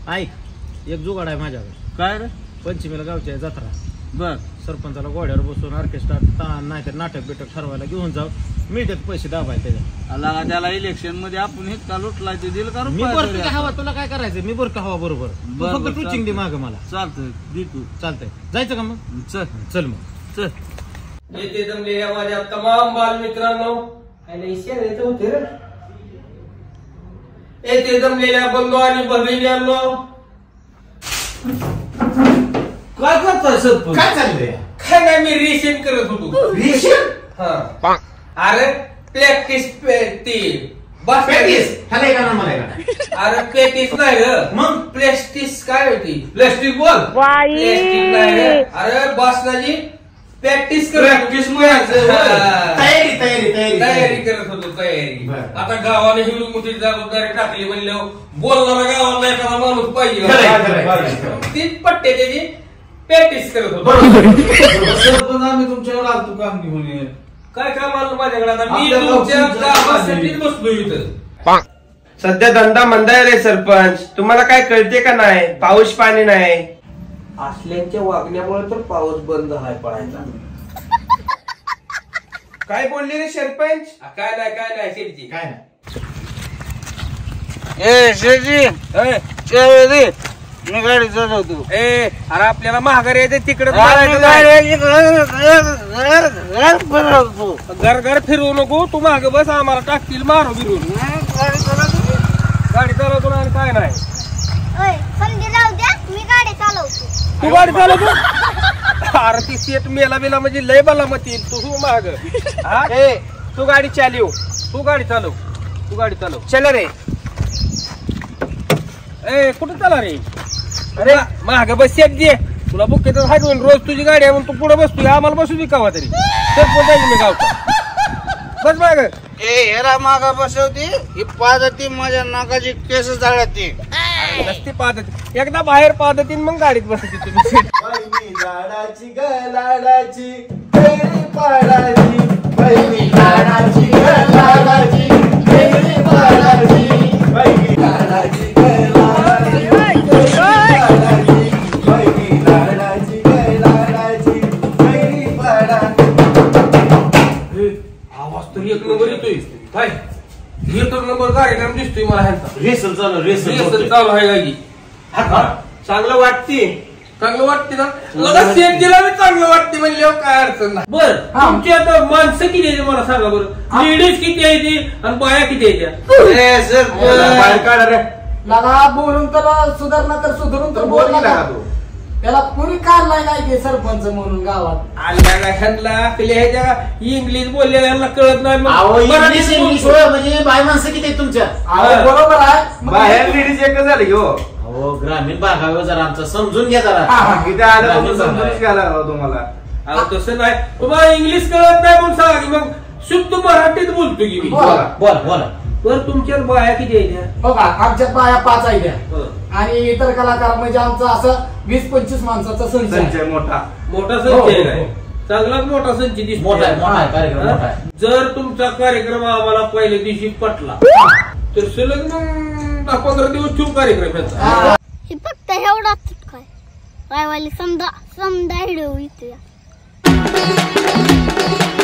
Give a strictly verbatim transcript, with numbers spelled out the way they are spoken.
ऐक एक जुगाड आहे माझ्याकडे. काय रे? पंचमीला गावची आहे जत्रा. बर सरपंचाला घोड्यावर बसून ऑर्केस्ट्रा ताण नाही तर नाटक बिटक ठरवायला घेऊन जाऊ. मिळतात पैसे दाबाय त्याच्या. लागा त्याला इलेक्शन मध्ये आपण इतका लुटला ते दिल का? मी बरं का हवा तुला काय करायचं? मी बरं का हवा बरोबर. बरं, फक्त टूचिंग दे माग मला. चालतंय दे तू. चालतंय जायचं का मग? चल चल मग चल. येथे जमलेल्या माझ्या तमाम बालमित्रांनो होते रे. येथे जमलेल्या बंधू आणि भगिनींनो, काय करताय सरपंच? काय चाललंय? काय नाही मी रिसेट करत होतो. रिशन हा अरे प्रॅक्टिस ती बस पॅटीस ह्याला एक आणा मला एक आणा. अरे प्रॅक्टिस नाही ग, मग प्लॅस्टिस काय होती? प्लॅस्टिक बॉल प्लॅस्टिक नाही रे. अरे बसनाची प्रॅक्टिस करत प्रॅक्टिस तयारी तयारी तयारी तयारी करत होतो तयारी. बरं. आता गावाने हिंदू मोठी जबाबदारी टाकली म्हणल्यावर बोलणारा गावाला एखादा माणूस पाहिजे. खरंय, खरंय, खरंय. तीच पट्टे त्याची प्रॅक्टिस करत होतो. सरपंच आम्ही तुमच्याकडे आलतो काम घेऊन ये. काय काम आलं माझ्याकडे? आता मी आपल्या तुमच्या गावची गावासाठीच बसलो इथं. सध्या धंदा मंद आहे रे सरपंच. तुम्हाला काय कळते का नाही? पाऊस पाणी नाही. असल्यांच्या वागण्यामुळे तर पाऊस बंद झालाय पडायचा. काय बोलले रे सरपंच? काय नाही काय नाही शेठजी. काय नाही. ए शेजी चल रे, मी गाडी चालवतो. ए अरे आपल्याला महागारी यायचं तिकडे घर घर फिरवू नको. तू माग बस, आम्हाला टाकतील मारू बिरून. गाडी चालवतो ना आणि काय नाही. समजे जाऊ द्या, मी गाडी चालवतो. तू गाडी चालवतो? अरे ती सेट मेला बिला म्हणजे लय बला मती. तू माग ए तू गाडी चालव. तू गाडी चालव. तू गाडी चालव. चल रे. ए कुठं चाला रे? अरे माग बस सेट दे. तुला बुकेतच हाटवून रोज तुझी गाडी आहे म्हणून तू पुढे बसतोय. आम्हाला बसू दे कावा तरी. सरपंच आहे मी गावचा. बस माग. ए ह्याला मागा बसवती ही पादती माझ्या नाकाची केस जाळती. नसती पादती. एकदा बाहेर पादतीन मग गाडीत बसती तुम्ही. लाडाची ग लाडाची फेरी पाडाची. पहिली लाडाची ग लाडाची फेरी पाडाची. पहिली लाडाची ग लाडाची फेरी पाडाची. पहिली लाडाची ग लाडाची फेरी पाडाची. आवाज तर एक नंबर येतोय. काय एक नंबर कार्यक्रम दिसतोय मला ह्यांचा. रेसल चालू रेसल रेसल चालू आहे गाडी. चांगलं वाटते. चांगलं वाटते ना? लगा सेट दिला मी चांगलं वाटते म्हणल्यावर काय अडचण नाही. बर तुमची आता माणसं किती आहे मला सांगा बरं. लेडीज किती आहे ती आणि बाया किती आहे त्या? बाहेर काढा रे. लगा बोलून तर सुधारणा तर सुधारून तर बोल नका. त्याला कुणी काढलाय नाही की सरपंच म्हणून गावात. आल्या का ह्यांना आपल्या ह्याच्या इंग्लिश बोललेल्या ह्यांना कळत नाही. मग अहो मराठी इंग्लिश इंग्लिश बोलतो. होय म्हणजे बाय माणसं किती आहेत तुमच्या? अहो, बरोबर आहे. मग बाहेर लेडीज एक झाली हो. हो ग्रामीण भागावर जरा आमचं समजून घ्या जरा. इथे आलं तुम्ही समजूनच घ्यायला हवं तुम्हाला. अहो तसं नाही. तुम्हाला इंग्लिश कळत नाही म्हणून सांगा की मग शुद्ध मराठीत बोलतो की मी. बोला. बोला बोला. बर तुमच्या बाया किती आहे त्या? बघा आमच्यात बाया पाच आहे द्या हं. आणि इतर कलाकार म्हणजे आमचा असं वीस पंचवीस माणसाचा संच आहे. संचय मोठा. मोठा हो, संच हो, आहे हो. काय? चांगलाच मोठा संच दिसतो. मोठा आहे, मोठा आहे, कार्यक्रम मोठा आहे. जर तुमचा कार्यक्रम आम्हाला पहिल्या दिवशी पटला तर सलग मग दहा पंधरा दिवस ठेवू कार्यक्रम याचा. हा. हे फक्त एवढाच काय काय वाली समजा समजा हिडू इथे